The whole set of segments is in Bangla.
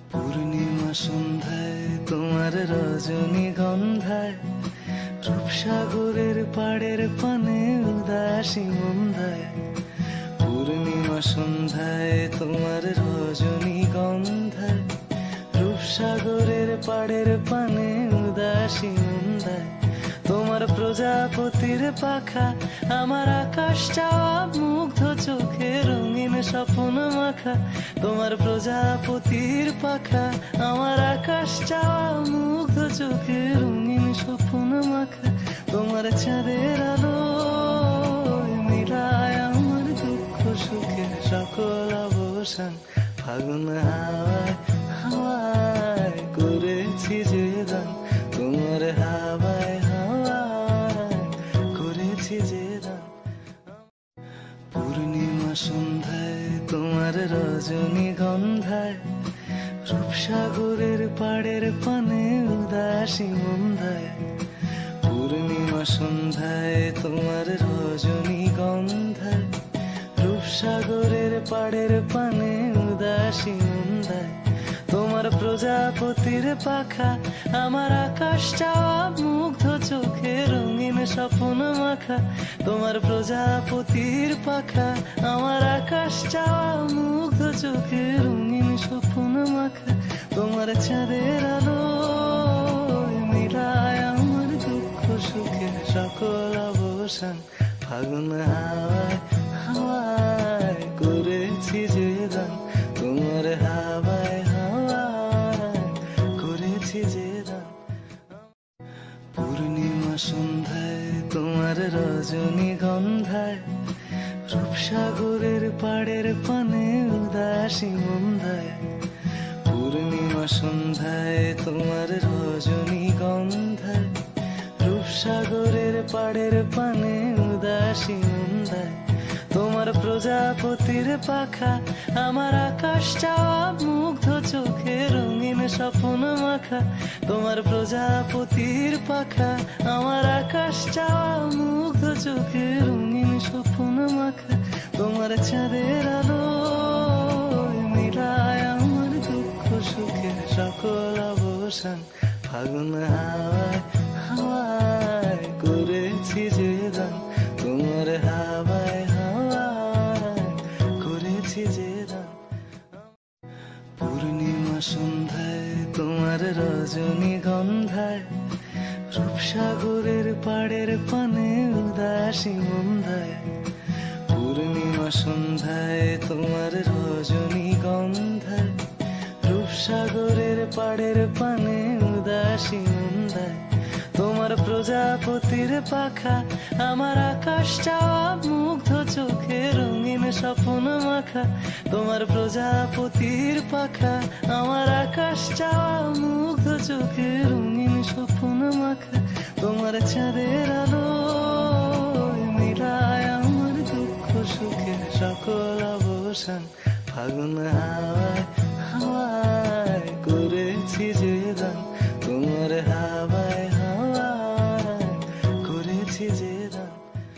পূর্ণিমা সন্ধ্যায় তোমার রজনীগন্ধায় রূপসাগরের পাড়ের পানে উদাসী মন্দায়। পূর্ণিমা সন্ধ্যায় তোমার রজনীগন্ধায় রূপসাগরের পাড়ের পানে উদাসী মন্দায়। তোমার প্রজাপতির পাখা আমার আকাশ চাওয়া মুগ্ধ চোখে রঙিন স্বপ্ন মাখা। তোমার প্রজাপতির পাখা আমার আকাশ চাওয়া মুগ্ধ চোখে রঙিন স্বপ্ন মাখা। তোমার চাঁদের আলো মিলায় আমার দুঃখ সুখের সকল অবসান। ফাগুন হাওয়ায় হাওয়ায় করেছি যে দান, তোমার হাওয়ায় হাওয়ায় করেছি যে দান। পূর্ণিমা সন্ধ্যায় তোমার রজনীগন্ধায় রূপসাগরের পাড়ের পানে উদাসী মন্দায়। পূর্ণিমা সন্ধ্যায় তোমার রজনীগন্ধায় রূপসাগরের পাড়ের পানে উদাসী মন্দায়। তোমার প্রজাপতির পাখা আমার আকাশ চাওয়া মুগ্ধ চোখে রঙিন স্বপ্ন মাখা। তোমার প্রজাপতির পাখা আমার আকাশ চাওয়া মুগ্ধ চোখে রঙিন স্বপ্ন মাখা। তোমার চাঁদের আলো মিলায় আমার দুঃখ সুখের সকল অবসান। ফাগুন হাওয়ায় হাওয়ায় করেছি যে দান, তোমার হাওয়ায় হাওয়ায় করেছি যে দান। পূর্ণিমা সন্ধ্যায় তোমার রজনীগন্ধায় রূপসাগরের পাড়ের পানে উদাসী মন্দায়। পূর্ণিমা সন্ধ্যায় তোমার রজনীগন্ধায় রূপসাগরের পাড়ের পানে উদাসী মন্দায়। তোমার প্রজাপতির পাখা আমার আকাশ চাওয়া মুগ্ধ চোখে রঙিন স্বপ্ন মাখা। তোমার প্রজাপতির পাখা আমার আকাশ চাওয়া মুগ্ধ চোখে রঙিন স্বপ্ন মাখা। তোমার চাঁদের আলো মিলায় আমার দুঃখ সুখের সকল অবসান। ফাগুন হাওয়ায় হাওয়ায় করেছি যে দান, তোমার হাওয়ায় হাওয়ায় করেছি যে দান। পূর্ণিমা সন্ধ্যায় তোমার রজনীগন্ধায় রূপসাগরের পাড়ের পানে উদাসী মন্দায়। পূর্ণিমা সন্ধ্যায় তোমার রজনীগন্ধায় রূপসাগরের পাড়ের পানে উদাসী মন্দায়। তোমার প্রজাপতির পাখা আমার আকাশ চাওয়া মুগ্ধ চোখে রঙিন স্বপ্ন মাখা। তোমার প্রজাপতির পাখা আমার আকাশ চাওয়া মুগ্ধ চোখে রঙিন স্বপ্ন মাখা। তোমার চাঁদের আলো মিলায় আমার দুঃখ সুখের সকল অবসান। ফাগুন হাওয়ায় হাওয়ায় করেছি যে দান, তোমার হাওয়ায় হাওয়ায় করেছি যে দান।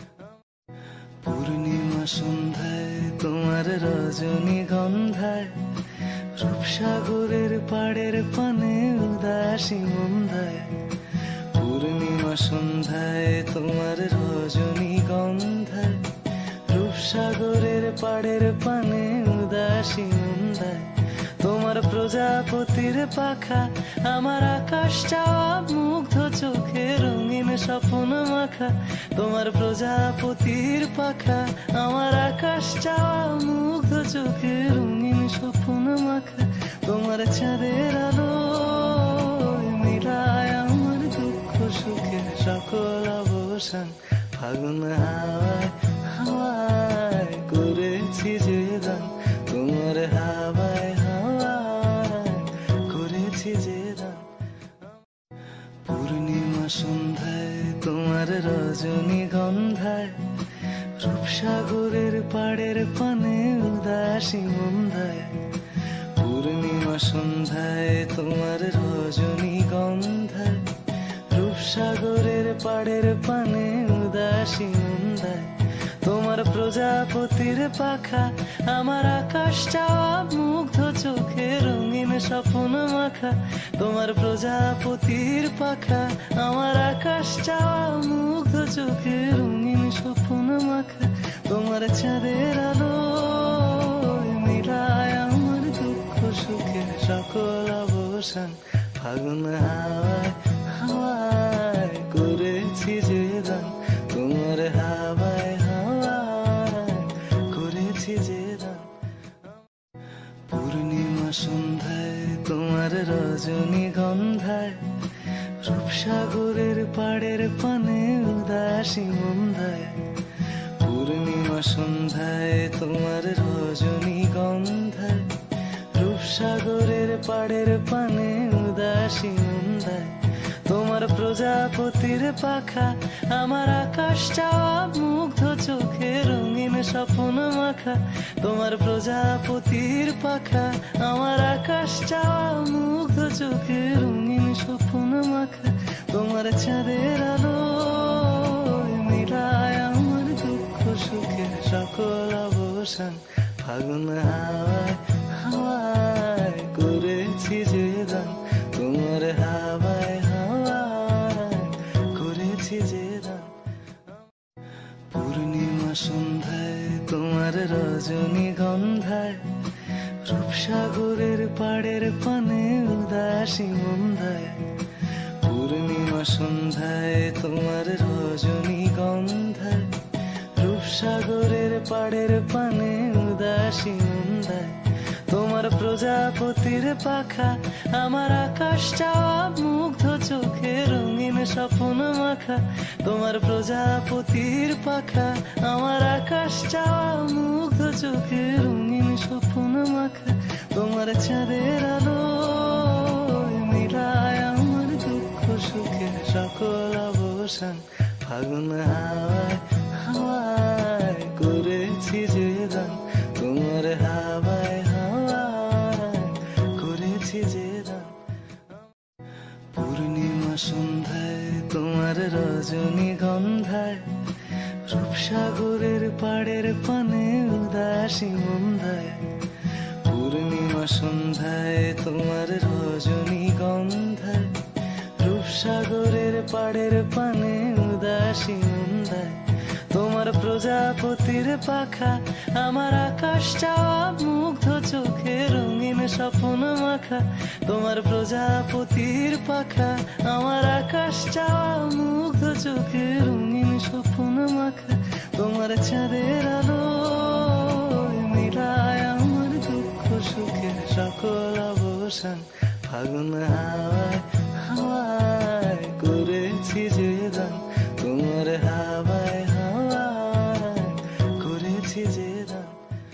পূর্ণিমা সন্ধ্যায় তোমার রজনীগন্ধায় রূপসাগরের পাড়ের পানে উদাসী মন্দায়। পূর্ণিমা সন্ধ্যায় তোমার রজনীগন্ধায় রূপসাগরের পাড়ের পানে উদাসী মন্দায়। তোমার প্রজাপতির পাখা আমার আকাশ চাওয়া মুগ্ধ চোখে রঙিন স্বপ্ন মাখা। তোমার প্রজাপতির পাখা আমার আকাশ চাওয়া মুগ্ধ চোখে রঙিন স্বপ্ন মাখা। তোমার চাঁদের আলো মিলায় আমার দুঃখ সুখের সকল অবসান। ফাগুন হাওয়ায় হাওয়ায় করেছি যে দান, তোমার হাওয়ায় হাওয়ায় করেছি যে দান। পূর্ণিমা সন্ধ্যায় তোমার রজনীগন্ধায় রূপসাগরের পাড়ের পানে উদাসী মন্দায়। পূর্ণিমা সন্ধ্যায় তোমার রজনীগন্ধায় রূপসাগরের পাড়ের পানে উদাসী মন্দায়। তোমার প্রজাপতির পাখা আমার আকাশ চাওয়া মুগ্ধ চোখে রঙিন স্বপ্ন মাখা তোমার প্রজাপতির পাখা আমার আকাশ চাওয়া মুগ্ধ চোখে রঙিন স্বপ্ন মাখা তোমার চাঁদের আলো মিলায় আমার দুঃখ সুখের সকল অবসান ফাগুন হাওয়ায় হাওয়ায় করেছি যে দান তোমার হাওয়ায় হাওয়ায় করেছি যে দান পূর্ণিমা সন্ধ্যায় তোমার রজনীগন্ধায় রূপসাগরের পাড়ের পানে উদাসী মন্দায় পূর্ণিমা সন্ধ্যায় তোমার রজনীগন্ধায় রূপসাগরের পাড়ের পানে উদাসী মন্দায় তোমার প্রজাপতির পাখা আমার আকাশ চাওয়া মুগ্ধ চোখে রঙিন স্বপ্ন মাখা তোমার প্রজাপতির পাখা আমার আকাশ চাওয়া মুগ্ধ চোখে রঙিন স্বপ্ন মাখা তোমার চাঁদের আলো মিলায় আমার দুঃখ সুখের সকল অবসান ফাগুন হাওয়ায় হাওয়ায় করেছি যে দান তোমার হাওয়ায় হাওয়ায় করেছি যে দান পূর্ণিমা সন্ধ্যায় তোমার রজনীগন্ধায় রূপসাগরের পাড়ের পানে উদাসী মন্দায় পূর্ণিমা সন্ধ্যায় তোমার রজনীগন্ধায় রূপসাগরের পাড়ের পানে উদাসী মন্দায় তোমার প্রজাপতির পাখা আমার আকাশ চাওয়া মুগ্ধ চোখে রঙিন স্বপ্ন মাখা তোমার প্রজাপতির পাখা আমার আকাশ চাওয়া মুগ্ধ চোখে রঙিন স্বপ্ন মাখা তোমার চাঁদের আলো মিলায় আমার দুঃখ সুখের সকল অবসান ফাগুন হাওয়ায় হাওয়ায় করেছি যে দান তোমার হাওয়ায় হাওয়ায় করেছি যে দান পূর্ণিমা সন্ধ্যায় তোমার রজনীগন্ধায় রূপসাগরের পাড়ের পানে উদাসী মন্দায় পূর্ণিমা সন্ধ্যায় তোমার রজনীগন্ধায় রূপসাগরের পাড়ের পানে উদাসী মন্দায় তোমার প্রজাপতির পাখা আমার আকাশ চাওয়া মুগ্ধ চোখে রঙিন স্বপ্ন মাখা তোমার প্রজাপতির পাখা আমার আকাশ চাওয়া মুগ্ধ চোখে রঙিন স্বপ্ন মাখা তোমার চাঁদের আলো মিলায় আমার দুঃখ সুখের সকল অবসান ফাগুন হাওয়ায় হাওয়ায় করেছি যে দান তোমার হাওয়ায় হাওয়ায় করেছি যে দান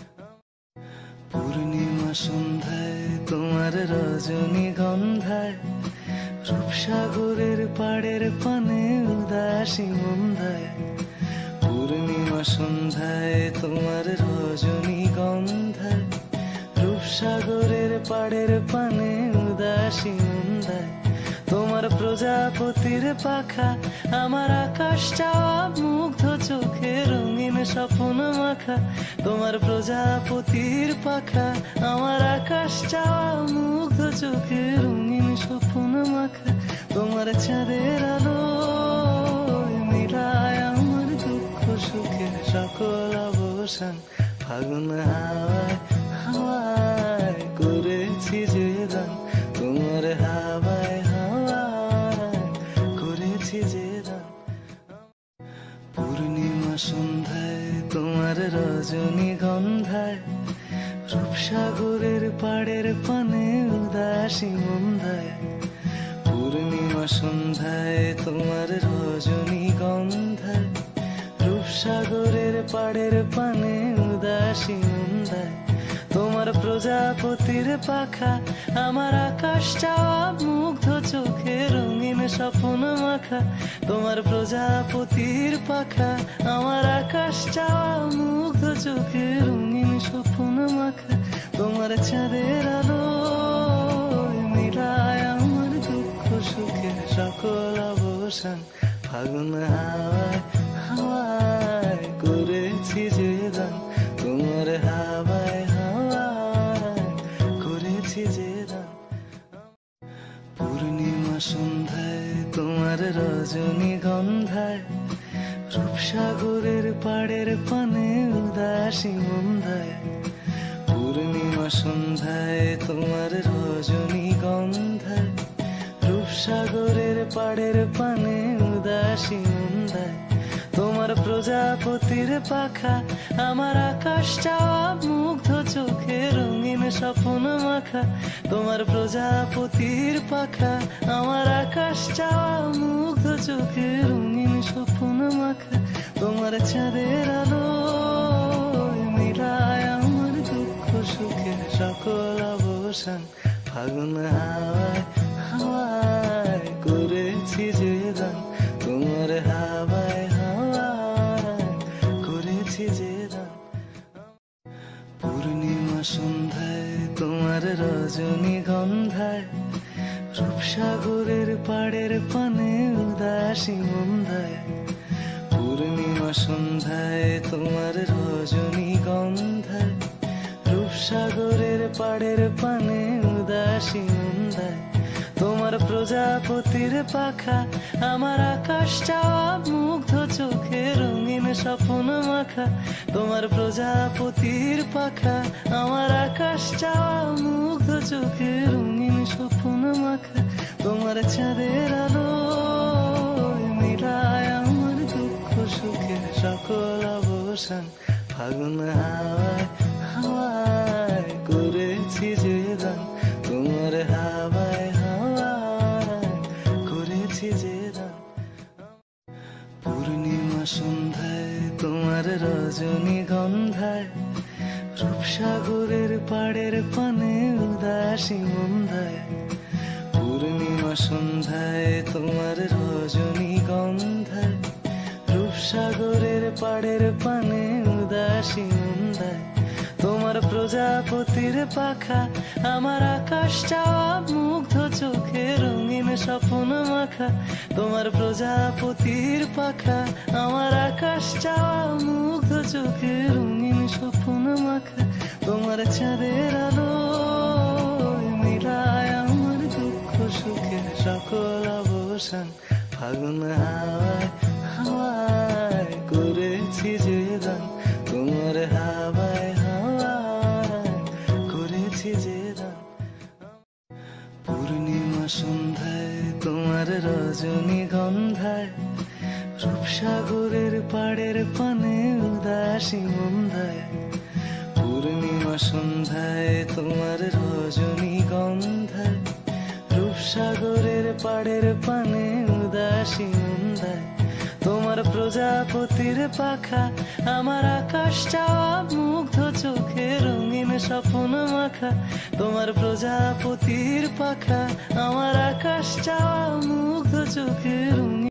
পূর্ণিমা সন্ধ্যায় তোমার রজনীগন্ধায় রূপসাগরের পাড়ের পানে উদাসী মন্দায় পূর্ণিমা সন্ধ্যায় তোমার রজনীগন্ধায় রূপসাগরের পাড়ের পানে উদাসী মন্দায় তোমার প্রজাপতির পাখা আমার আকাশ চাওয়া মুগ্ধ চোখে রঙিন স্বপ্ন মাখা তোমার প্রজাপতির পাখা আমার আকাশ চাওয়া মুগ্ধ চোখে রঙিন স্বপ্ন মাখা তোমার চাঁদের আলো মিলায় আমার দুঃখ সুখের সকল অবসান ফাগুন হাওয়ায় হাওয়ায় করেছি যে দান তোমার হাওয়ায় হাওয়ায় করেছি যে দান পূর্ণিমা সন্ধ্যায় তোমার রজনীগন্ধায় রূপসাগরের পাড়ের পানে উদাসী মন্দায় পূর্ণিমা সন্ধ্যায় তোমার রজনীগন্ধায় রূপসাগরের পাড়ের পানে উদাসী মন্দায় তোমার প্রজাপতির পাখা আমার আকাশ চাওয়া মুগ্ধ চোখে রঙিন স্বপ্ন মাখা তোমার প্রজাপতির পাখা আমার আকাশ চাওয়া মুগ্ধ চোখে রঙিন স্বপ্ন মাখা তোমার চাঁদের আলো মিলায় আমার দুঃখ সুখের সকল অবসান ফাগুন হাওয়ায় হাওয়ায় করেছি যে দান তোমার হাওয়ায় হাওয়ায় করেছি যে দান পূর্ণিমা সন্ধ্যায় তোমার রজনীগন্ধায়, রূপসাগরের পাড়ের পানে উদাসী মন্দায়। পূর্ণিমা সন্ধ্যায় তোমার রজনীগন্ধায়, রূপসাগরের পাড়ের পানে উদাসী মন্দায়। তোমার প্রজাপতির পাখা আমার আকাশ চাওয়া মুগ্ধ চোখে রঙিন স্বপ্ন মাখা। তোমার প্রজাপতির পাখা আমার আকাশ চাওয়া মুগ্ধ চোখে রঙিন স্বপ্ন মাখা। তোমার চাঁদের আলো মিলায় আমার দুঃখ সুখের সকল অবসান। ফাগুন হাওয়ায় হাওয়ায় করেছি যে দান, তোমার হাওয়ায় হাওয়ায় করেছি যে দান। পূর্ণিমা সন্ধ্যায় তোমার রজনীগন্ধায়, রূপসাগরের পাড়ের পানে উদাসী মন্দায়। পূর্ণিমা সন্ধ্যায় তোমার রজনীগন্ধায়, রূপসাগরের পাড়ের পানে উদাসী মন্দায়। তোমার প্রজাপতির পাখা আমার আকাশ চাওয়া মুগ্ধ চোখে রঙিন স্বপ্ন মাখা। তোমার প্রজাপতির পাখা আমার আকাশ চাওয়া মুগ্ধ চোখে রঙিন স্বপ্ন মাখা। তোমার চাঁদের আলো মিলায় আমার দুঃখ সুখের সকল অবসান। ফাগুন হাওয়ায় হাওয়ায় করেছি যে দান, তোমার হাওয়ায় হাওয়ায় করেছি যে দান। পূর্ণিমা সন্ধ্যায় তোমার রজনীগন্ধায়, রূপসাগরের পাড়ের পানে উদাসী মন্দায়। পূর্ণিমা সন্ধ্যায় তোমার রজনীগন্ধায়, রূপসাগরের পাড়ের পানে উদাসী মন্দায়। তোমার প্রজাপতির পাখা আমার আকাশ চাওয়া মুগ্ধ চোখে রঙিন স্বপ্ন মাখা। তোমার প্রজাপতির পাখা আমার আকাশ চাওয়া মুগ্ধ চোখে রঙিন স্বপ্ন মাখা। তোমার চাঁদের আলো মিলায় আমার দুঃখ সুখের সকল অবসান। ফাগুন হাওয়ায় হাওয়ায় করেছি যে দান, তোমার হাওয়ায় হাওয়ায় করেছি যে দান। পূর্ণিমা সন্ধ্যায় তোমার রজনীগন্ধায়, রূপসাগরের পাড়ের পানে উদাসী মন্দায়। পূর্ণিমা সন্ধ্যায় তোমার রজনীগন্ধায়, রূপসাগরের পাড়ের পানে উদাসী মন্দায়। তোমার প্রজাপতির পাখা আমার আকাশ চাওয়া মুগ্ধ চোখে রঙিন স্বপ্ন মাখা। তোমার প্রজাপতির পাখা আমার আকাশ চাওয়া মুগ্ধ চোখে রঙিন